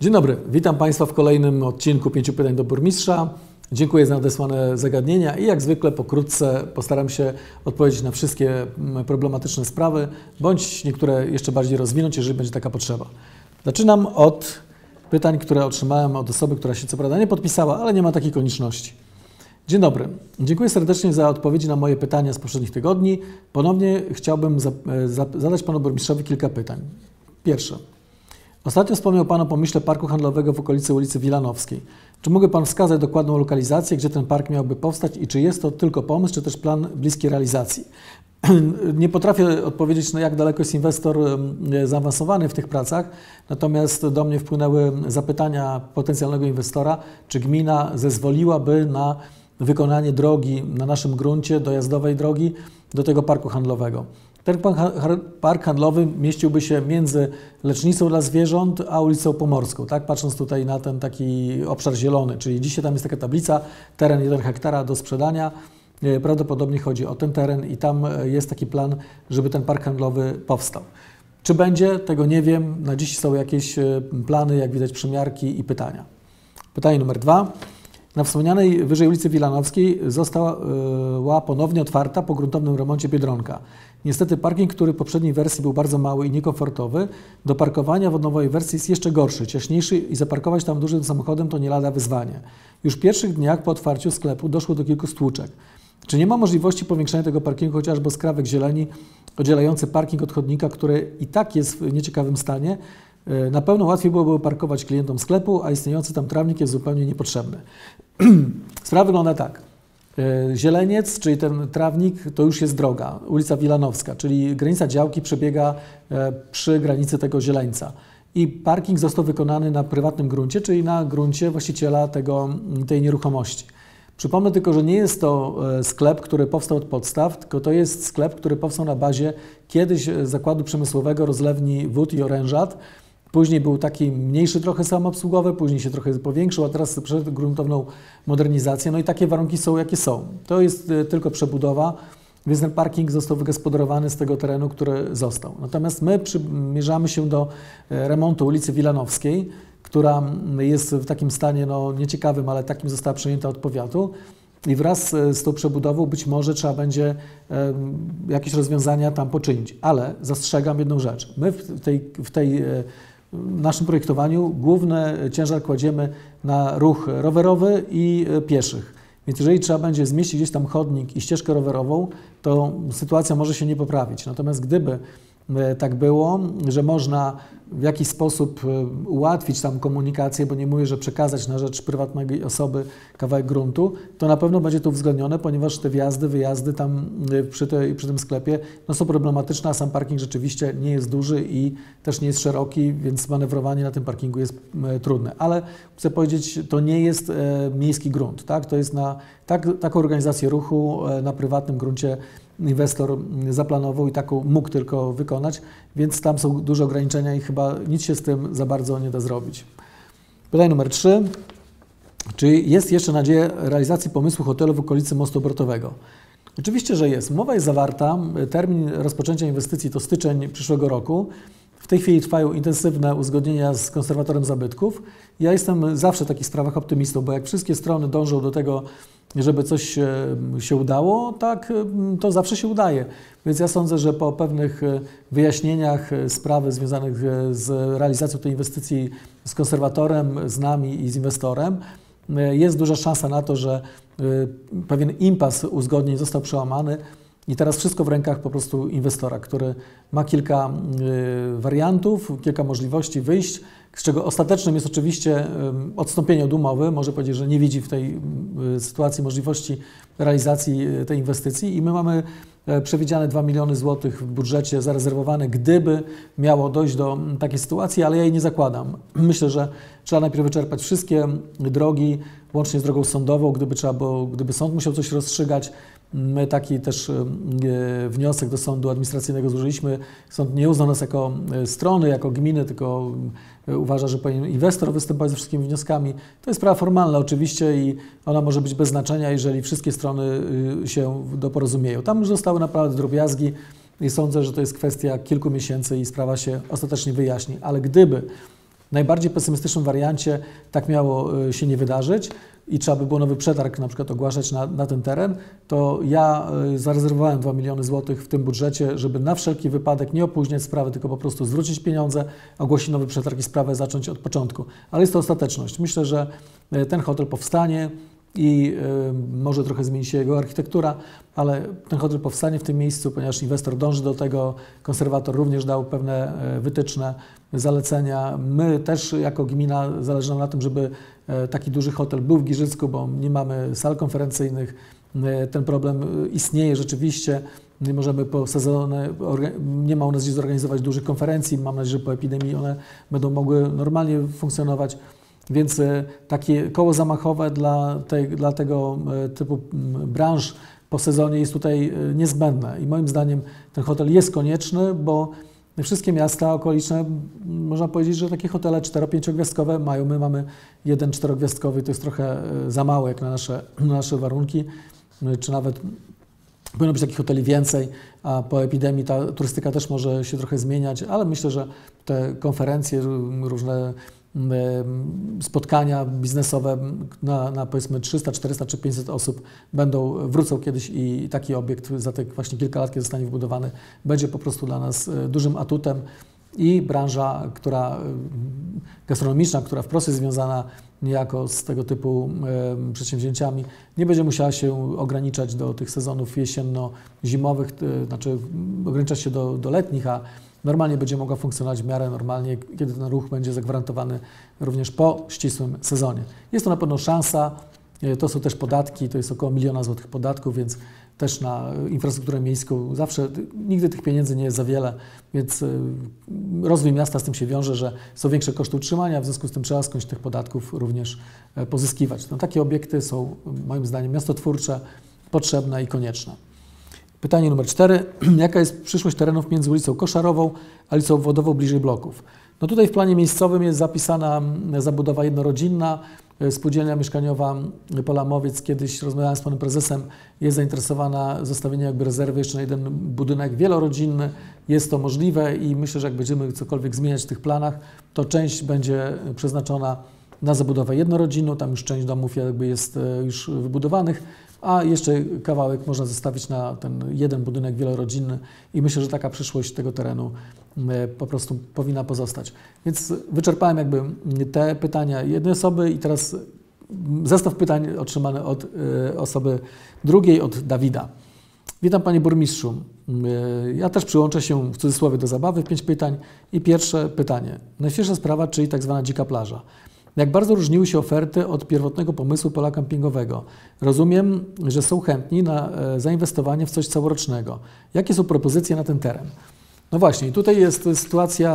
Dzień dobry, witam Państwa w kolejnym odcinku 5 pytań do burmistrza. Dziękuję za nadesłane zagadnienia i jak zwykle pokrótce postaram się odpowiedzieć na wszystkie problematyczne sprawy, bądź niektóre jeszcze bardziej rozwinąć, jeżeli będzie taka potrzeba. Zaczynam od pytań, które otrzymałem od osoby, która się co prawda nie podpisała, ale nie ma takiej konieczności. Dzień dobry, dziękuję serdecznie za odpowiedzi na moje pytania z poprzednich tygodni. Ponownie chciałbym zadać Panu Burmistrzowi kilka pytań. Pierwsze. Ostatnio wspomniał Pan o pomyśle parku handlowego w okolicy ulicy Wilanowskiej. Czy mógłby Pan wskazać dokładną lokalizację, gdzie ten park miałby powstać i czy jest to tylko pomysł, czy też plan bliskiej realizacji? Nie potrafię odpowiedzieć, jak daleko jest inwestor zaawansowany w tych pracach, natomiast do mnie wpłynęły zapytania potencjalnego inwestora, czy gmina zezwoliłaby na wykonanie drogi na naszym gruncie, dojazdowej drogi do tego parku handlowego. Ten park handlowy mieściłby się między lecznicą dla zwierząt a ulicą Pomorską, tak? Patrząc tutaj na ten taki obszar zielony, czyli dzisiaj tam jest taka tablica, teren 1 hektara do sprzedania, prawdopodobnie chodzi o ten teren i tam jest taki plan, żeby ten park handlowy powstał. Czy będzie? Tego nie wiem, na dziś są jakieś plany, jak widać przymiarki i pytania. Pytanie numer 2. Na wspomnianej wyżej ulicy Wilanowskiej została ponownie otwarta po gruntownym remoncie Biedronka. Niestety parking, który w poprzedniej wersji był bardzo mały i niekomfortowy, do parkowania w nowej wersji jest jeszcze gorszy, ciaśniejszy i zaparkować tam dużym samochodem to nie lada wyzwanie. Już w pierwszych dniach po otwarciu sklepu doszło do kilku stłuczek. Czy nie ma możliwości powiększenia tego parkingu chociażby o skrawek zieleni oddzielający parking od chodnika, który i tak jest w nieciekawym stanie? Na pewno łatwiej byłoby parkować klientom sklepu, a istniejący tam trawnik jest zupełnie niepotrzebny. Sprawa wygląda tak. Zieleniec, czyli ten trawnik, to już jest droga, ulica Wilanowska, czyli granica działki przebiega przy granicy tego zieleńca. I parking został wykonany na prywatnym gruncie, czyli na gruncie właściciela tej nieruchomości. Przypomnę tylko, że nie jest to sklep, który powstał od podstaw, tylko to jest sklep, który powstał na bazie kiedyś zakładu przemysłowego rozlewni wód i orężat. Później był taki mniejszy trochę samoobsługowy, później się trochę powiększył, a teraz przeszedł gruntowną modernizację. No i takie warunki są, jakie są. To jest tylko przebudowa, więc ten parking został wygospodarowany z tego terenu, który został. Natomiast my przymierzamy się do remontu ulicy Wilanowskiej, która jest w takim stanie nieciekawym, ale takim została przejęta od powiatu. I wraz z tą przebudową być może trzeba będzie jakieś rozwiązania tam poczynić. Ale zastrzegam jedną rzecz. My w naszym projektowaniu główny ciężar kładziemy na ruch rowerowy i pieszych. Więc jeżeli trzeba będzie zmieścić gdzieś tam chodnik i ścieżkę rowerową, to sytuacja może się nie poprawić. Natomiast gdyby tak było, że można w jakiś sposób ułatwić tam komunikację, bo nie mówię, że przekazać na rzecz prywatnej osoby kawałek gruntu, to na pewno będzie to uwzględnione, ponieważ te wjazdy, wyjazdy tam przy tym sklepie są problematyczne, a sam parking rzeczywiście nie jest duży i też nie jest szeroki, więc manewrowanie na tym parkingu jest trudne. Ale chcę powiedzieć, to nie jest miejski grunt, tak? To jest taką organizację ruchu na prywatnym gruncie inwestor zaplanował i taką mógł tylko wykonać, więc tam są duże ograniczenia i chyba nic się z tym za bardzo nie da zrobić. Pytanie numer 3. Czy jest jeszcze nadzieja realizacji pomysłu hotelu w okolicy mostu obrotowego? Oczywiście, że jest. Umowa jest zawarta, termin rozpoczęcia inwestycji to styczeń przyszłego roku. W tej chwili trwają intensywne uzgodnienia z konserwatorem zabytków. Ja jestem zawsze w takich sprawach optymistą, bo jak wszystkie strony dążą do tego, żeby coś się udało, tak, to zawsze się udaje. Więc ja sądzę, że po pewnych wyjaśnieniach sprawy związanych z realizacją tej inwestycji z konserwatorem, z nami i z inwestorem, jest duża szansa na to, że pewien impas uzgodnień został przełamany i teraz wszystko w rękach po prostu inwestora, który ma kilka wariantów, kilka możliwości wyjść, z czego ostatecznym jest oczywiście odstąpienie od umowy. Może powiedzieć, że nie widzi w tej sytuacji możliwości realizacji tej inwestycji i my mamy przewidziane 2 miliony złotych w budżecie zarezerwowane, gdyby miało dojść do takiej sytuacji, ale ja jej nie zakładam. Myślę, że trzeba najpierw wyczerpać wszystkie drogi, łącznie z drogą sądową, gdyby sąd musiał coś rozstrzygać. My taki też wniosek do sądu administracyjnego złożyliśmy. Sąd nie uznał nas jako strony, jako gminy, tylko uważa, że powinien inwestor występować ze wszystkimi wnioskami. To jest sprawa formalna oczywiście i ona może być bez znaczenia, jeżeli wszystkie strony się doporozumieją. Tam już zostały naprawdę drobiazgi i sądzę, że to jest kwestia kilku miesięcy i sprawa się ostatecznie wyjaśni. Ale gdyby najbardziej pesymistycznym wariancie tak miało się nie wydarzyć i trzeba by było nowy przetarg na przykład ogłaszać na ten teren, to ja zarezerwowałem 2 miliony złotych w tym budżecie, żeby na wszelki wypadek nie opóźniać sprawy, tylko po prostu zwrócić pieniądze, ogłosić nowy przetarg i sprawę zacząć od początku. Ale jest to ostateczność. Myślę, że ten hotel powstanie i może trochę zmieni się jego architektura, ale ten hotel powstanie w tym miejscu, ponieważ inwestor dąży do tego, konserwator również dał pewne wytyczne, zalecenia. My też jako gmina zależy nam na tym, żeby taki duży hotel był w Giżycku, bo nie mamy sal konferencyjnych. Ten problem istnieje rzeczywiście. Nie możemy po sezonie, nie ma u nas gdzie zorganizować dużych konferencji. Mam nadzieję, że po epidemii one będą mogły normalnie funkcjonować. Więc takie koło zamachowe dla tego typu branż po sezonie jest tutaj niezbędne. I moim zdaniem ten hotel jest konieczny, bo wszystkie miasta okoliczne, można powiedzieć, że takie hotele 4-5 gwiazdkowe mają. My mamy jeden 4-gwiazdkowy, to jest trochę za mało jak na nasze warunki, czy nawet powinno być takich hoteli więcej, a po epidemii ta turystyka też może się trochę zmieniać, ale myślę, że te konferencje, różne spotkania biznesowe na powiedzmy 300, 400 czy 500 osób wrócą kiedyś i taki obiekt za te właśnie kilka lat, kiedy zostanie wybudowany, będzie po prostu dla nas dużym atutem i branża, gastronomiczna, która wprost jest związana niejako z tego typu przedsięwzięciami, nie będzie musiała się ograniczać do tych sezonów jesienno-zimowych, znaczy ograniczać się do letnich, a normalnie będzie mogła funkcjonować w miarę normalnie, kiedy ten ruch będzie zagwarantowany również po ścisłym sezonie. Jest to na pewno szansa, to są też podatki, to jest około 1 miliona złotych podatków, więc też na infrastrukturę miejską zawsze, nigdy tych pieniędzy nie jest za wiele, więc rozwój miasta z tym się wiąże, że są większe koszty utrzymania, w związku z tym trzeba skądś tych podatków również pozyskiwać. No, takie obiekty są moim zdaniem miastotwórcze, potrzebne i konieczne. Pytanie numer 4. Jaka jest przyszłość terenów między ulicą Koszarową a ulicą Wodową bliżej bloków? No tutaj w planie miejscowym jest zapisana zabudowa jednorodzinna, spółdzielnia mieszkaniowa Polamowiec. Kiedyś rozmawiałem z panem prezesem, jest zainteresowana zostawieniem jakby rezerwy jeszcze na jeden budynek wielorodzinny. Jest to możliwe i myślę, że jak będziemy cokolwiek zmieniać w tych planach, to część będzie przeznaczona na zabudowę jednorodzinną, tam już część domów jakby jest już wybudowanych, a jeszcze kawałek można zostawić na ten jeden budynek wielorodzinny i myślę, że taka przyszłość tego terenu po prostu powinna pozostać. Więc wyczerpałem jakby te pytania jednej osoby i teraz zestaw pytań otrzymany od osoby drugiej, od Dawida. Witam panie burmistrzu. Ja też przyłączę się w cudzysłowie do zabawy, 5 pytań i pierwsze pytanie. Najświeższa sprawa, czyli tak zwana dzika plaża. Jak bardzo różniły się oferty od pierwotnego pomysłu pola kampingowego? Rozumiem, że są chętni na zainwestowanie w coś całorocznego. Jakie są propozycje na ten teren? No właśnie, i tutaj jest sytuacja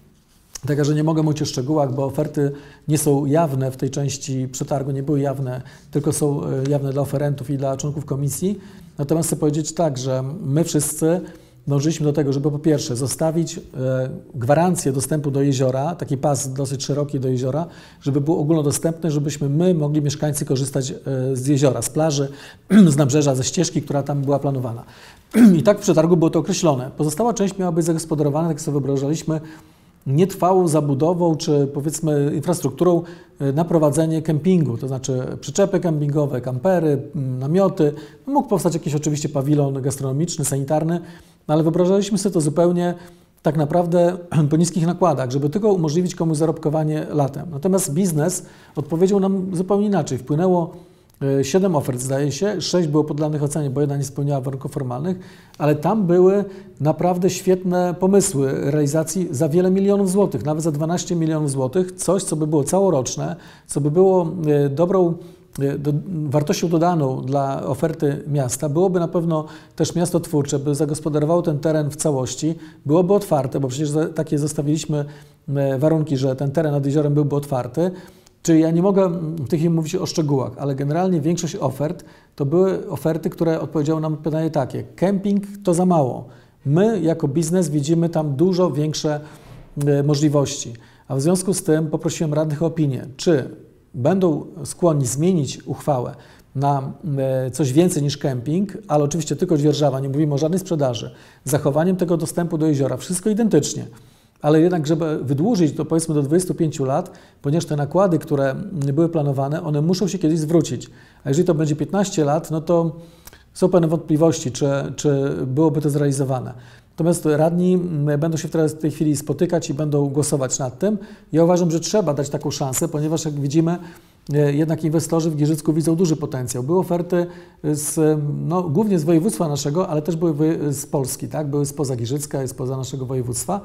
taka, że nie mogę mówić o szczegółach, bo oferty nie są jawne w tej części przetargu, nie były jawne, tylko są jawne dla oferentów i dla członków komisji. Natomiast chcę powiedzieć tak, że my wszyscy dążyliśmy do tego, żeby po pierwsze zostawić gwarancję dostępu do jeziora, taki pas dosyć szeroki do jeziora, żeby był ogólnodostępny, żebyśmy my mogli mieszkańcy korzystać z jeziora, z plaży, z nabrzeża, ze ścieżki, która tam była planowana. I tak w przetargu było to określone. Pozostała część miała być zagospodarowana, tak sobie wyobrażaliśmy, nietrwałą zabudową czy powiedzmy infrastrukturą na prowadzenie kempingu, to znaczy przyczepy kempingowe, kampery, namioty. Mógł powstać jakiś oczywiście pawilon gastronomiczny, sanitarny, ale wyobrażaliśmy sobie to zupełnie tak naprawdę po niskich nakładach, żeby tylko umożliwić komuś zarobkowanie latem. Natomiast biznes odpowiedział nam zupełnie inaczej. Wpłynęło 7 ofert, zdaje się, 6 było poddanych ocenie, bo jedna nie spełniała warunków formalnych, ale tam były naprawdę świetne pomysły realizacji za wiele milionów złotych, nawet za 12 milionów złotych, coś, co by było całoroczne, co by było dobrą wartością dodaną dla oferty miasta, byłoby na pewno też miasto twórcze, by zagospodarowało ten teren w całości, byłoby otwarte, bo przecież takie zostawiliśmy warunki, że ten teren nad jeziorem byłby otwarty. Czyli ja nie mogę w tej chwili mówić o szczegółach, ale generalnie większość ofert to były oferty, które odpowiedziały nam na pytanie takie: kemping to za mało. My jako biznes widzimy tam dużo większe możliwości. A w związku z tym poprosiłem radnych o opinię, czy będą skłonni zmienić uchwałę na coś więcej niż kemping, ale oczywiście tylko dzierżawa, nie mówimy o żadnej sprzedaży, z zachowaniem tego dostępu do jeziora, wszystko identycznie, ale jednak, żeby wydłużyć to powiedzmy do 25 lat, ponieważ te nakłady, które były planowane, one muszą się kiedyś zwrócić. A jeżeli to będzie 15 lat, no to są pewne wątpliwości, czy byłoby to zrealizowane. Natomiast radni będą się teraz w tej chwili spotykać i będą głosować nad tym. Ja uważam, że trzeba dać taką szansę, ponieważ jak widzimy, jednak inwestorzy w Giżycku widzą duży potencjał. Były oferty głównie z województwa naszego, ale też były z Polski, tak? Były spoza Giżycka i spoza naszego województwa.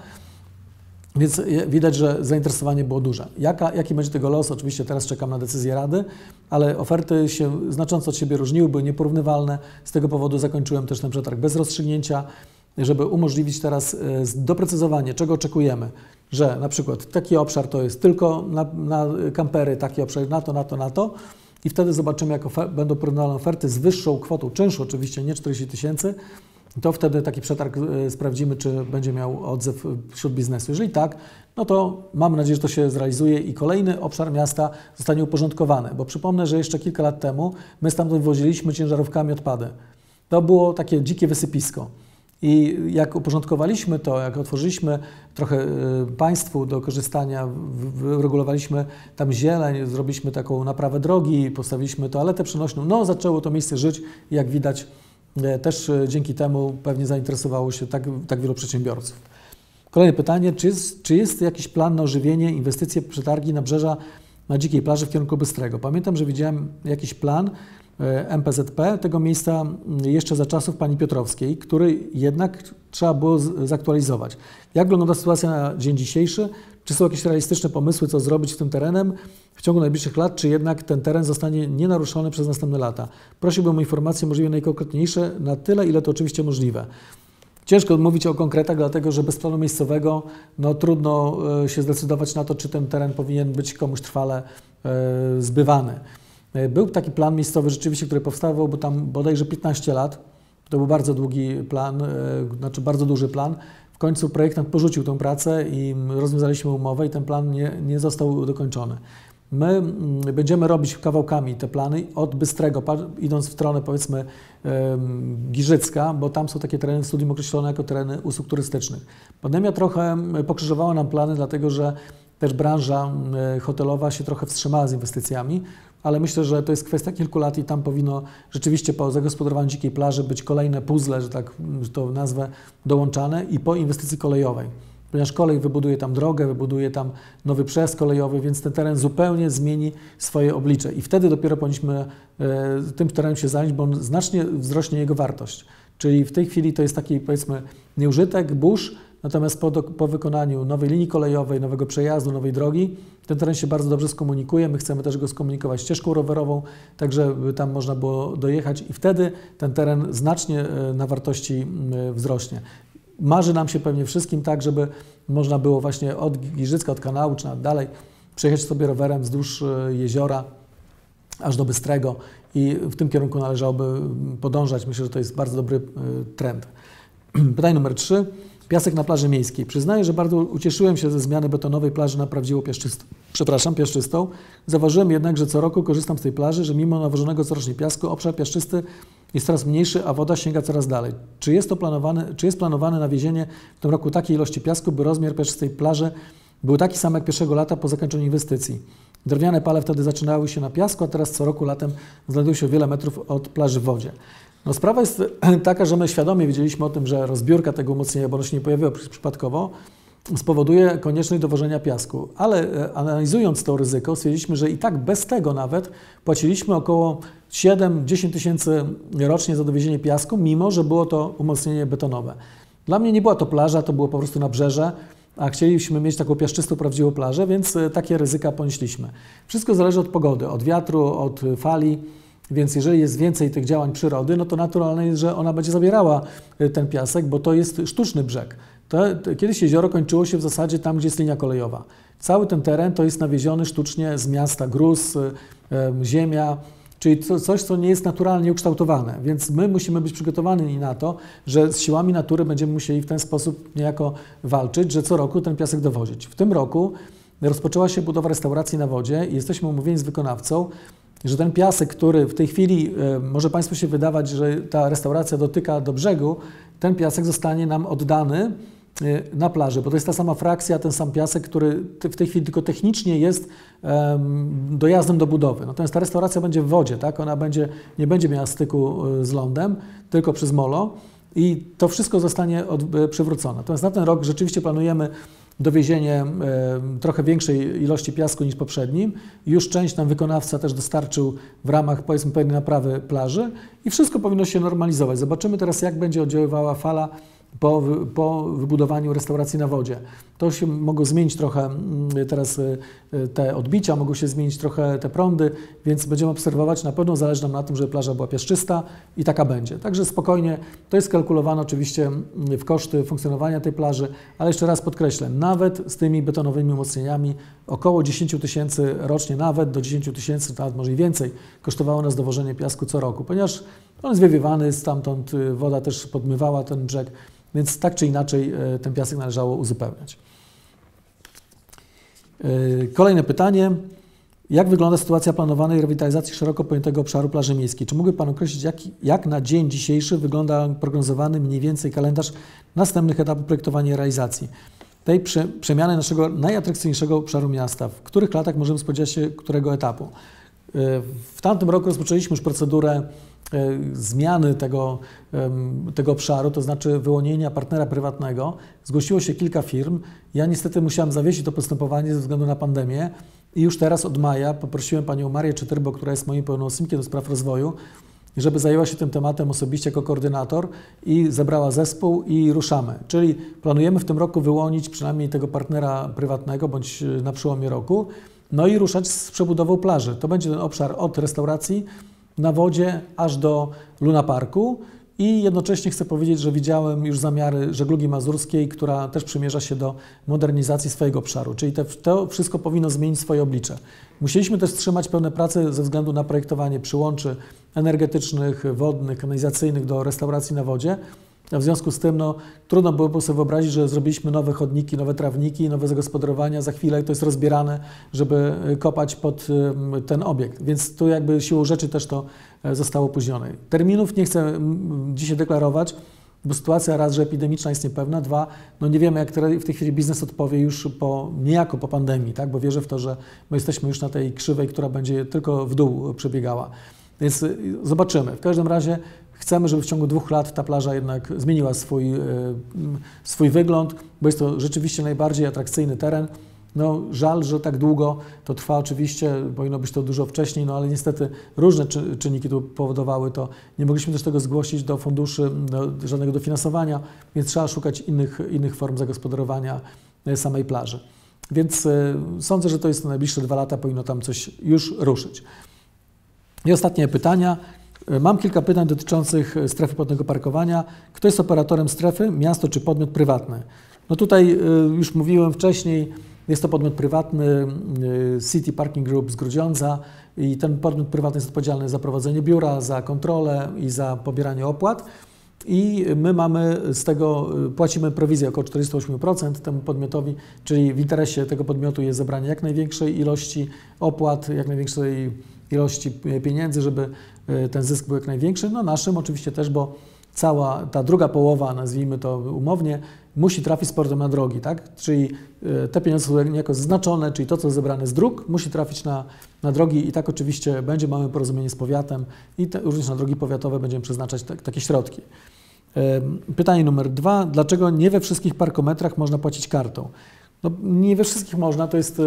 Więc widać, że zainteresowanie było duże. Jaki będzie tego los? Oczywiście teraz czekam na decyzję Rady, ale oferty się znacząco od siebie różniły, były nieporównywalne. Z tego powodu zakończyłem też ten przetarg bez rozstrzygnięcia, żeby umożliwić teraz doprecyzowanie, czego oczekujemy. Że na przykład taki obszar to jest tylko na kampery, taki obszar na to i wtedy zobaczymy, jak będą porównywane oferty z wyższą kwotą czynszu, oczywiście nie 40 000, to wtedy taki przetarg sprawdzimy, czy będzie miał odzew wśród biznesu. Jeżeli tak, no to mam nadzieję, że to się zrealizuje i kolejny obszar miasta zostanie uporządkowany, bo przypomnę, że jeszcze kilka lat temu my stamtąd woziliśmy ciężarówkami odpady. To było takie dzikie wysypisko. I jak uporządkowaliśmy to, jak otworzyliśmy trochę państwu do korzystania, wyregulowaliśmy tam zieleń, zrobiliśmy taką naprawę drogi, postawiliśmy toaletę przenośną, no zaczęło to miejsce żyć i jak widać też dzięki temu pewnie zainteresowało się tak wielu przedsiębiorców. Kolejne pytanie, czy jest jakiś plan na ożywienie, inwestycje, przetargi nabrzeża na Dzikiej Plaży w kierunku Bystrego? Pamiętam, że widziałem jakiś plan MPZP tego miejsca jeszcze za czasów pani Piotrowskiej, który jednak trzeba było zaktualizować. Jak wygląda sytuacja na dzień dzisiejszy? Czy są jakieś realistyczne pomysły, co zrobić z tym terenem w ciągu najbliższych lat, czy jednak ten teren zostanie nienaruszony przez następne lata? Prosiłbym o informacje możliwie najkonkretniejsze, na tyle, ile to oczywiście możliwe. Ciężko mówić o konkretach, dlatego że bez planu miejscowego trudno się zdecydować na to, czy ten teren powinien być komuś trwale zbywany. Był taki plan miejscowy rzeczywiście, który powstawał, bo tam bodajże 15 lat. To był bardzo długi plan, znaczy bardzo duży plan. W końcu projektant porzucił tę pracę i rozwiązaliśmy umowę i ten plan nie został dokończony. My będziemy robić kawałkami te plany od Bystrego, idąc w stronę powiedzmy Giżycka, bo tam są takie tereny w studium określone jako tereny usług turystycznych. Pandemia trochę pokrzyżowała nam plany, dlatego że też branża hotelowa się trochę wstrzymała z inwestycjami, ale myślę, że to jest kwestia kilku lat i tam powinno rzeczywiście po zagospodarowaniu Dzikiej Plaży być kolejne puzzle, że tak to nazwę, dołączane i po inwestycji kolejowej. Ponieważ kolej wybuduje tam drogę, wybuduje tam nowy przejazd kolejowy, więc ten teren zupełnie zmieni swoje oblicze i wtedy dopiero powinniśmy tym terenem się zająć, bo on znacznie wzrośnie jego wartość. Czyli w tej chwili to jest taki powiedzmy nieużytek, burz, natomiast po wykonaniu nowej linii kolejowej, nowego przejazdu, nowej drogi, ten teren się bardzo dobrze skomunikuje. My chcemy też go skomunikować ścieżką rowerową, tak żeby tam można było dojechać i wtedy ten teren znacznie na wartości wzrośnie. Marzy nam się pewnie wszystkim tak, żeby można było właśnie od Giżycka, od kanału czy nawet dalej przejechać sobie rowerem wzdłuż jeziora aż do Bystrego i w tym kierunku należałoby podążać. Myślę, że to jest bardzo dobry trend. Pytanie numer 3. Piasek na plaży miejskiej. Przyznaję, że bardzo ucieszyłem się ze zmiany betonowej plaży na prawdziwą piaszczystą. Zauważyłem jednak, że co roku korzystam z tej plaży, że mimo nawożonego corocznie piasku obszar piaszczysty jest coraz mniejszy, a woda sięga coraz dalej. Czy jest planowane nawiezienie w tym roku takiej ilości piasku, by rozmiar piaszczystej plaży był taki sam jak pierwszego lata po zakończeniu inwestycji? Drewniane pale wtedy zaczynały się na piasku, a teraz co roku latem znajdują się wiele metrów od plaży w wodzie. No, sprawa jest taka, że my świadomie wiedzieliśmy o tym, że rozbiórka tego umocnienia, bo ono się nie pojawiło przypadkowo, spowoduje konieczność dowożenia piasku. Ale analizując to ryzyko, stwierdziliśmy, że i tak bez tego nawet płaciliśmy około 7-10 tysięcy rocznie za dowiezienie piasku, mimo że było to umocnienie betonowe. Dla mnie nie była to plaża, to było po prostu nabrzeże, a chcieliśmy mieć taką piaszczystą, prawdziwą plażę, więc takie ryzyka ponieśliśmy. Wszystko zależy od pogody, od wiatru, od fali. Więc jeżeli jest więcej tych działań przyrody, no to naturalne jest, że ona będzie zabierała ten piasek, bo to jest sztuczny brzeg. Kiedyś jezioro kończyło się w zasadzie tam, gdzie jest linia kolejowa. Cały ten teren to jest nawieziony sztucznie z miasta, gruz, ziemia, czyli coś, co nie jest naturalnie ukształtowane. Więc my musimy być przygotowani na to, że z siłami natury będziemy musieli w ten sposób niejako walczyć, że co roku ten piasek dowozić. W tym roku rozpoczęła się budowa restauracji na wodzie i jesteśmy umówieni z wykonawcą, że ten piasek, który w tej chwili może Państwu się wydawać, że ta restauracja dotyka do brzegu, ten piasek zostanie nam oddany na plaży, bo to jest ta sama frakcja, ten sam piasek, który w tej chwili tylko technicznie jest dojazdem do budowy. Natomiast ta restauracja będzie w wodzie, tak? Ona nie będzie miała styku z lądem, tylko przez molo i to wszystko zostanie przywrócone. Natomiast na ten rok rzeczywiście planujemy dowiezienie trochę większej ilości piasku niż poprzednim. Już część nam wykonawca też dostarczył w ramach, powiedzmy, pewnej naprawy plaży i wszystko powinno się normalizować. Zobaczymy teraz, jak będzie oddziaływała fala po wybudowaniu restauracji na wodzie. To się mogło zmienić trochę teraz te odbicia, mogą się zmienić trochę te prądy, więc będziemy obserwować. Na pewno zależy nam na tym, żeby plaża była piaszczysta i taka będzie. Także spokojnie, to jest kalkulowane oczywiście w koszty funkcjonowania tej plaży, ale jeszcze raz podkreślę, nawet z tymi betonowymi umocnieniami około 10 000 rocznie, nawet do 10 000, nawet może i więcej, kosztowało nas dowożenie piasku co roku, ponieważ on jest wywiewany, stamtąd woda też podmywała ten brzeg, więc tak czy inaczej ten piasek należało uzupełniać. Kolejne pytanie. Jak wygląda sytuacja planowanej rewitalizacji szeroko pojętego obszaru plaży miejskiej? Czy mógłby Pan określić, jak na dzień dzisiejszy wygląda prognozowany mniej więcej kalendarz następnych etapów projektowania i realizacji tej przemiany naszego najatrakcyjniejszego obszaru miasta? W których latach możemy spodziewać się którego etapu? W tamtym roku rozpoczęliśmy już procedurę zmiany tego obszaru, to znaczy wyłonienia partnera prywatnego. Zgłosiło się kilka firm. Ja niestety musiałem zawiesić to postępowanie ze względu na pandemię i już teraz od maja poprosiłem panią Marię Czytyrbo, która jest moim pełnomocnikiem do spraw rozwoju, żeby zajęła się tym tematem osobiście jako koordynator i zebrała zespół i ruszamy. Czyli planujemy w tym roku wyłonić przynajmniej tego partnera prywatnego bądź na przełomie roku, no i ruszać z przebudową plaży. To będzie ten obszar od restauracji na wodzie aż do Luna Parku i jednocześnie chcę powiedzieć, że widziałem już zamiary żeglugi mazurskiej, która też przymierza się do modernizacji swojego obszaru, czyli to wszystko powinno zmienić swoje oblicze. Musieliśmy też wstrzymać pewne prace ze względu na projektowanie przyłączy energetycznych, wodnych, kanalizacyjnych do restauracji na wodzie. W związku z tym trudno było sobie wyobrazić, że zrobiliśmy nowe chodniki, nowe trawniki, nowe zagospodarowania. Za chwilę to jest rozbierane, żeby kopać pod ten obiekt. Więc tu jakby siłą rzeczy też to zostało opóźnione. Terminów nie chcę dzisiaj deklarować, bo sytuacja raz, że epidemiczna jest niepewna, dwa, nie wiemy, jak w tej chwili biznes odpowie już niejako po pandemii, tak? Bo wierzę w to, że my jesteśmy już na tej krzywej, która będzie tylko w dół przebiegała. Więc zobaczymy. W każdym razie chcemy, żeby w ciągu 2 lat ta plaża jednak zmieniła swój wygląd, bo jest to rzeczywiście najbardziej atrakcyjny teren. Żal, że tak długo to trwa oczywiście, powinno być to dużo wcześniej, ale niestety różne czynniki tu powodowały to. Nie mogliśmy też tego zgłosić do funduszy, żadnego dofinansowania, więc trzeba szukać innych form zagospodarowania samej plaży. Więc sądzę, że to jest najbliższe 2 lata, powinno tam coś już ruszyć. I ostatnie pytania. Mam kilka pytań dotyczących strefy płatnego parkowania. Kto jest operatorem strefy? Miasto czy podmiot prywatny? Tutaj już mówiłem wcześniej, jest to podmiot prywatny City Parking Group z Grudziądza i ten podmiot prywatny jest odpowiedzialny za prowadzenie biura, za kontrolę i za pobieranie opłat. I my płacimy prowizję około 48% temu podmiotowi, czyli w interesie tego podmiotu jest zebranie jak największej ilości opłat, jak największej ilości pieniędzy, żeby ten zysk był jak największy. Naszym oczywiście też, bo cała ta druga połowa, nazwijmy to umownie, musi trafić z portem na drogi, tak? Czyli te pieniądze są niejako zaznaczone, czyli to, co zebrane z dróg, musi trafić na drogi i tak oczywiście będzie, mamy porozumienie z powiatem i również na drogi powiatowe będziemy przeznaczać takie środki. Pytanie numer 2. Dlaczego nie we wszystkich parkometrach można płacić kartą? Nie we wszystkich można, to jest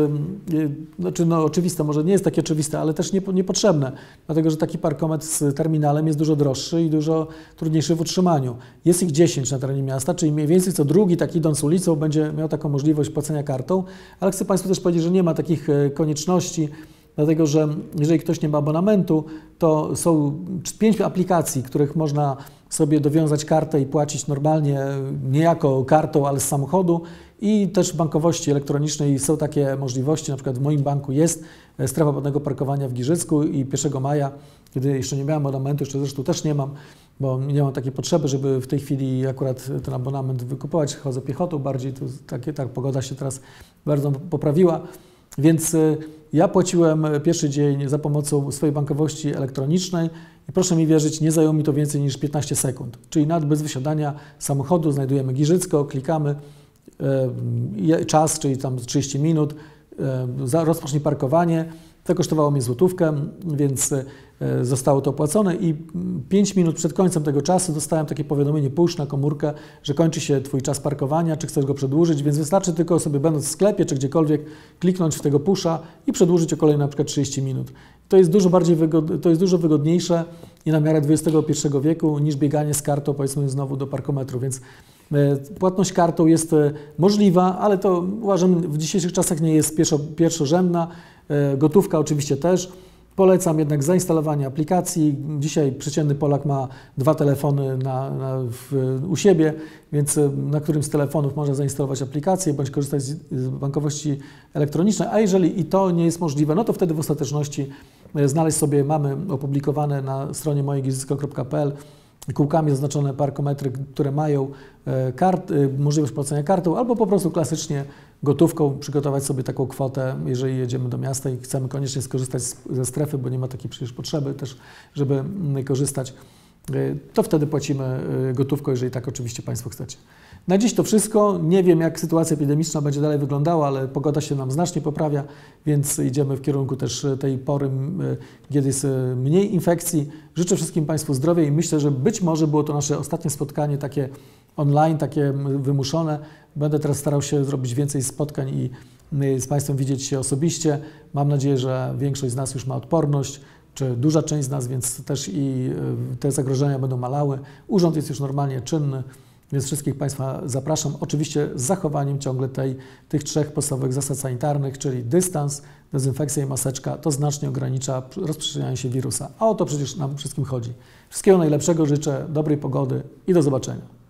oczywiste, może nie jest takie oczywiste, ale też niepotrzebne, dlatego że taki parkometr z terminalem jest dużo droższy i dużo trudniejszy w utrzymaniu. Jest ich 10 na terenie miasta, czyli mniej więcej co drugi, tak idąc ulicą, będzie miał taką możliwość płacenia kartą, ale chcę Państwu też powiedzieć, że nie ma takich konieczności, dlatego że jeżeli ktoś nie ma abonamentu, to są 5 aplikacji, których można sobie dowiązać kartę i płacić normalnie, nie jako kartą, ale z samochodu. I też w bankowości elektronicznej są takie możliwości, na przykład w moim banku jest strefa płatnego parkowania w Giżycku i 1 maja, kiedy jeszcze nie miałem abonamentu, jeszcze zresztą też nie mam, bo nie mam takiej potrzeby, żeby w tej chwili akurat ten abonament wykupować, chodzę piechotą bardziej, ta pogoda się teraz bardzo poprawiła, więc ja płaciłem pierwszy dzień za pomocą swojej bankowości elektronicznej i proszę mi wierzyć, nie zajęło mi to więcej niż 15 sekund. Czyli nawet bez wysiadania samochodu znajdujemy Giżycko, klikamy, czas, czyli tam 30 minut, rozpocznij parkowanie. To kosztowało mnie złotówkę, więc zostało to opłacone i 5 minut przed końcem tego czasu dostałem takie powiadomienie push na komórkę, że kończy się Twój czas parkowania, czy chcesz go przedłużyć, więc wystarczy tylko sobie będąc w sklepie, czy gdziekolwiek kliknąć w tego pusha i przedłużyć o kolejne na przykład 30 minut. To jest dużo wygodniejsze i na miarę XXI wieku niż bieganie z kartą, powiedzmy znowu do parkometru, więc płatność kartą jest możliwa, ale to uważam w dzisiejszych czasach nie jest pierwszorzędna. Gotówka oczywiście też. Polecam jednak zainstalowanie aplikacji. Dzisiaj przeciętny Polak ma 2 telefony u siebie, więc na którymś z telefonów może zainstalować aplikację bądź korzystać z bankowości elektronicznej, a jeżeli i to nie jest możliwe, no to wtedy w ostateczności znaleźć sobie, mamy opublikowane na stronie mojegizycko.pl kółkami zaznaczone parkometry, które mają możliwość płacenia kartą, albo po prostu klasycznie gotówką przygotować sobie taką kwotę, jeżeli jedziemy do miasta i chcemy koniecznie skorzystać ze strefy, bo nie ma takiej przecież potrzeby też, żeby korzystać, to wtedy płacimy gotówką, jeżeli tak oczywiście Państwo chcecie. Na dziś to wszystko. Nie wiem, jak sytuacja epidemiczna będzie dalej wyglądała, ale pogoda się nam znacznie poprawia, więc idziemy w kierunku też tej pory, kiedy jest mniej infekcji. Życzę wszystkim Państwu zdrowia i myślę, że być może było to nasze ostatnie spotkanie takie online, takie wymuszone. Będę teraz starał się zrobić więcej spotkań i z Państwem widzieć się osobiście. Mam nadzieję, że większość z nas już ma odporność, czy duża część z nas, więc też i te zagrożenia będą malały. Urząd jest już normalnie czynny, więc wszystkich Państwa zapraszam, oczywiście z zachowaniem ciągle tych 3 podstawowych zasad sanitarnych, czyli dystans, dezynfekcja i maseczka. To znacznie ogranicza rozprzestrzenianie się wirusa, a o to przecież nam wszystkim chodzi. Wszystkiego najlepszego życzę, dobrej pogody i do zobaczenia.